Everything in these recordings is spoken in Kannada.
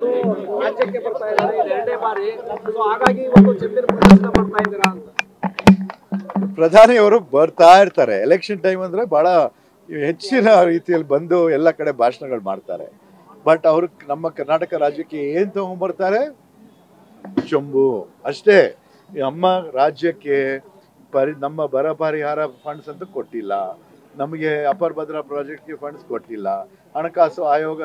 ರಾಜ್ಯಕ್ಕೆ ಬರ್ತಾ ಇದ್ದಾರೆ ಎರಡನೇ ಬಾರಿ, ಸೊ ಹಾಗಾಗಿ ಇವತ್ತು ಚೆಂದಿನ ಪ್ರದರ್ಶನ ಮಾಡ್ತಾ ಇದ್ದೀರಾ ಅಂತ. ಪ್ರಧಾನಿಯವರು ಬರ್ತಾ ಇರ್ತಾರೆ. ಎಲೆಕ್ಷನ್ ಟೈಮ್ ಅಂದ್ರೆ ಬಹಳ ಹೆಚ್ಚಿನ ರೀತಿಯಲ್ಲಿ ಬಂದು ಎಲ್ಲ ಕಡೆ ಭಾಷಣಗಳು ಮಾಡ್ತಾರೆ. ಬಟ್ ಅವರು ನಮ್ಮ ಕರ್ನಾಟಕ ರಾಜ್ಯಕ್ಕೆ ಏನ್ ತಗೊಂಡ್ಬರ್ತಾರೆ? ಚೊಂಬು ಅಷ್ಟೇ. ನಮ್ಮ ರಾಜ್ಯಕ್ಕೆ ನಮ್ಮ ಬರ ಪರಿಹಾರ ಫಂಡ್ಸ್ ಅಂತೂ ಕೊಟ್ಟಿಲ್ಲ, ನಮಗೆ ಅಪರ್ ಭದ್ರಾ ಪ್ರಾಜೆಕ್ಟ್ಗೆ ಫಂಡ್ಸ್ ಕೊಟ್ಟಿಲ್ಲ, ಹಣಕಾಸು ಆಯೋಗ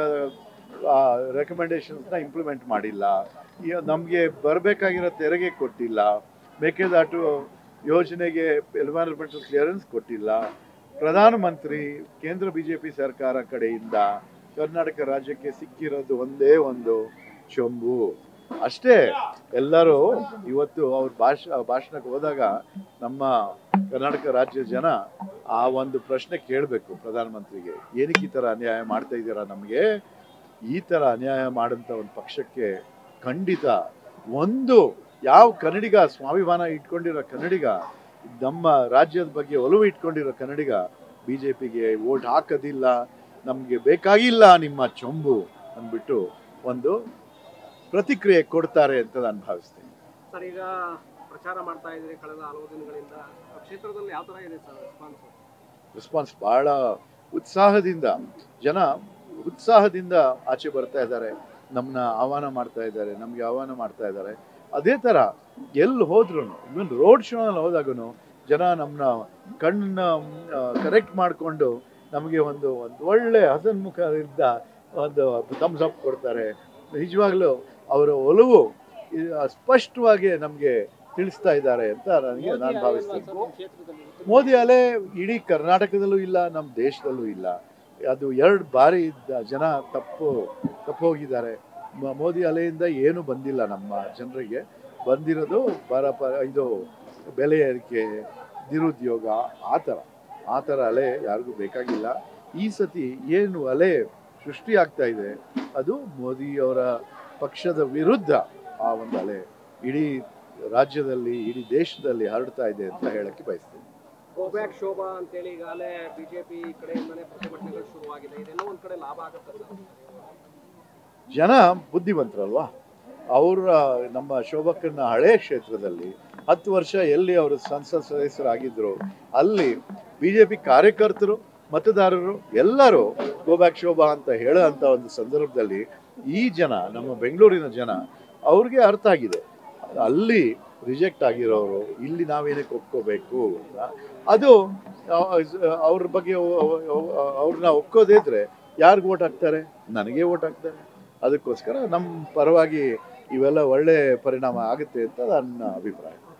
ರೆಕಮೆಂಡೇಶನ್ಸ್ನ ಇಂಪ್ಲಿಮೆಂಟ್ ಮಾಡಿಲ್ಲ, ನಮಗೆ ಬರಬೇಕಾಗಿರೋ ತೆರಿಗೆ ಕೊಟ್ಟಿಲ್ಲ, ಮೇಕೆದಾಟು ಯೋಜನೆಗೆ ಎನ್ವೈರನ್ಮೆಂಟಲ್ ಕ್ಲಿಯರೆನ್ಸ್ ಕೊಟ್ಟಿಲ್ಲ. ಪ್ರಧಾನಮಂತ್ರಿ ಕೇಂದ್ರ ಬಿಜೆಪಿ ಸರ್ಕಾರ ಕಡೆಯಿಂದ ಕರ್ನಾಟಕ ರಾಜ್ಯಕ್ಕೆ ಸಿಕ್ಕಿರೋದು ಒಂದೇ ಒಂದು ಚೊಂಬು ಅಷ್ಟೇ. ಎಲ್ಲರೂ ಇವತ್ತು ಅವ್ರ ಭಾಷಣಕ್ಕೆ ಹೋದಾಗ ನಮ್ಮ ಕರ್ನಾಟಕ ರಾಜ್ಯದ ಜನ ಆ ಒಂದು ಪ್ರಶ್ನೆ ಕೇಳಬೇಕು ಪ್ರಧಾನಮಂತ್ರಿಗೆ, ಏನಕ್ಕೆ ಈ ಥರ ಅನ್ಯಾಯ ಮಾಡ್ತಾ ಇದ್ದೀರಾ? ನಮಗೆ ಈ ಥರ ಅನ್ಯಾಯ ಮಾಡೋಂಥ ಒಂದು ಪಕ್ಷಕ್ಕೆ ಖಂಡಿತ ಒಂದು ಯಾವ ಕನ್ನಡಿಗ ಸ್ವಾಭಿಮಾನ ಇಟ್ಕೊಂಡಿರೋ ಕನ್ನಡಿಗ, ನಮ್ಮ ರಾಜ್ಯದ ಬಗ್ಗೆ ಒಲವು ಇಟ್ಕೊಂಡಿರೋ ಕನ್ನಡಿಗ ಬಿಜೆಪಿಗೆ ವೋಟ್ ಹಾಕೋದಿಲ್ಲ. ನಮಗೆ ಬೇಕಾಗಿಲ್ಲ ನಿಮ್ಮ ಚೊಂಬು ಅಂದ್ಬಿಟ್ಟು ಒಂದು ಪ್ರತಿಕ್ರಿಯೆ ಕೊಡ್ತಾರೆ ಅಂತ ನಾನು ಭಾವಿಸ್ತೀನಿ. ಸರ್, ಈಗ ಪ್ರಚಾರ ಮಾಡ್ತಾ ಇದ್ದೀರಿ ಕಳೆದ ಹಲವು ದಿನಗಳಿಂದ, ಕ್ಷೇತ್ರದಲ್ಲಿ ಯಾವ ತರ ಇದೆ ಸರ್ ರೆಸ್ಪಾನ್ಸ್? ಬಹಳ ಉತ್ಸಾಹದಿಂದ ಜನ ಉತ್ಸಾಹದಿಂದ ಆಚೆ ಬರ್ತಾ ಇದ್ದಾರೆ, ನಮ್ಮನ್ನ ಆಹ್ವಾನ ಮಾಡ್ತಾ ಇದ್ದಾರೆ, ನಮಗೆ ಆಹ್ವಾನ ಮಾಡ್ತಾ ಇದ್ದಾರೆ. ಅದೇ ಥರ ಎಲ್ಲಿ ಹೋದ್ರು, ಇವನ್ ರೋಡ್ ಶೋನಲ್ಲಿ ಹೋದಾಗೂ ಜನ ನಮ್ಮನ್ನ ಕಣ್ಣನ್ನ ಕರೆಕ್ಟ್ ಮಾಡಿಕೊಂಡು ನಮಗೆ ಒಂದು ಒಳ್ಳೆ ಹಸನ್ಮುಖದಿಂದ ಒಂದು ಥಮ್ಸ್ ಅಪ್ ಕೊಡ್ತಾರೆ. ನಿಜವಾಗ್ಲೂ ಅವರ ಒಲವು ಸ್ಪಷ್ಟವಾಗಿ ನಮಗೆ ತಿಳಿಸ್ತಾ ಇದ್ದಾರೆ ಅಂತ ನಾನು ಭಾವಿಸ್ತೀನಿ. ಮೋದಿ ಅಲೆ ಇಡೀ ಕರ್ನಾಟಕದಲ್ಲೂ ಇಲ್ಲ, ನಮ್ಮ ದೇಶದಲ್ಲೂ ಇಲ್ಲ. ಅದು 2 ಬಾರಿ ಜನ ತಪ್ಪು ಹೋಗಿದ್ದಾರೆ. ಮೋದಿ ಅಲೆಯಿಂದ ಏನು ಬಂದಿಲ್ಲ ನಮ್ಮ ಜನರಿಗೆ. ಬಂದಿರೋದು ಇದು ಬೆಲೆ ಏರಿಕೆ, ನಿರುದ್ಯೋಗ, ಆ ಥರ ಅಲೆ ಯಾರಿಗೂ ಬೇಕಾಗಿಲ್ಲ. ಈ ಸತಿ ಏನು ಅಲೆ ಸೃಷ್ಟಿ ಆಗ್ತಾ ಇದೆ ಅದು ಮೋದಿಯವರ ಪಕ್ಷದ ವಿರುದ್ಧ ಆ ಒಂದು ಅಲೆ ಇಡೀ ರಾಜ್ಯದಲ್ಲಿ, ಇಡೀ ದೇಶದಲ್ಲಿ ಹರಡ್ತಾ ಇದೆ ಅಂತ ಹೇಳಕ್ಕೆ ಬಯಸ್ತೀನಿ. ಗೋ ಬ್ಯಾಕ್ ಶೋಭಾ ಅಂತೇಳಿ ಈಗಾಗಲೇ ಬಿಜೆಪಿ ಕಡೆಯಿಂದಲೇ ಪ್ರತಿಭಟನೆಗಳು ಶುರುವಾಗಿದೆ. ಇದೆಲ್ಲ ಒಂದ್ ಕಡೆ ಲಾಭ ಆಗುತ್ತೆ. ಜನ ಬುದ್ಧಿವಂತರಲ್ವಾ? ನಮ್ಮ ಶೋಭಕ್ಕನ ಹಳೆ ಕ್ಷೇತ್ರದಲ್ಲಿ 10 ವರ್ಷ ಎಲ್ಲಿ ಅವರು ಸಂಸತ್ ಸದಸ್ಯರಾಗಿದ್ದರು ಅಲ್ಲಿ ಬಿಜೆಪಿ ಕಾರ್ಯಕರ್ತರು, ಮತದಾರರು ಎಲ್ಲರೂ ಗೋ ಬ್ಯಾಕ್ ಶೋಭಾ ಅಂತ ಹೇಳೋ ಅಂಥ ಒಂದು ಸಂದರ್ಭದಲ್ಲಿ ಈ ಜನ, ನಮ್ಮ ಬೆಂಗಳೂರಿನ ಜನ, ಅವ್ರಿಗೆ ಅರ್ಥ ಆಗಿದೆ ಅಲ್ಲಿ ರಿಜೆಕ್ಟ್ ಆಗಿರೋರು ಇಲ್ಲಿ ನಾವೇನಕ್ಕೆ ಒಪ್ಕೋಬೇಕು ಅಂತ. ಅದು ಅವ್ರ ಬಗ್ಗೆ ಅವ್ರನ್ನ ಒಪ್ಕೋದೇ ಇದ್ರೆ ಯಾರಿಗೆ ವೋಟ್ ಹಾಕ್ತಾರೆ? ನನಗೆ ವೋಟ್ ಹಾಕ್ತಾರೆ. ಅದಕ್ಕೋಸ್ಕರ ನಮ್ಮ ಪರವಾಗಿ ಇವೆಲ್ಲ ಒಳ್ಳೆ ಪರಿಣಾಮ ಆಗುತ್ತೆ ಅಂತ ನನ್ನ ಅಭಿಪ್ರಾಯ.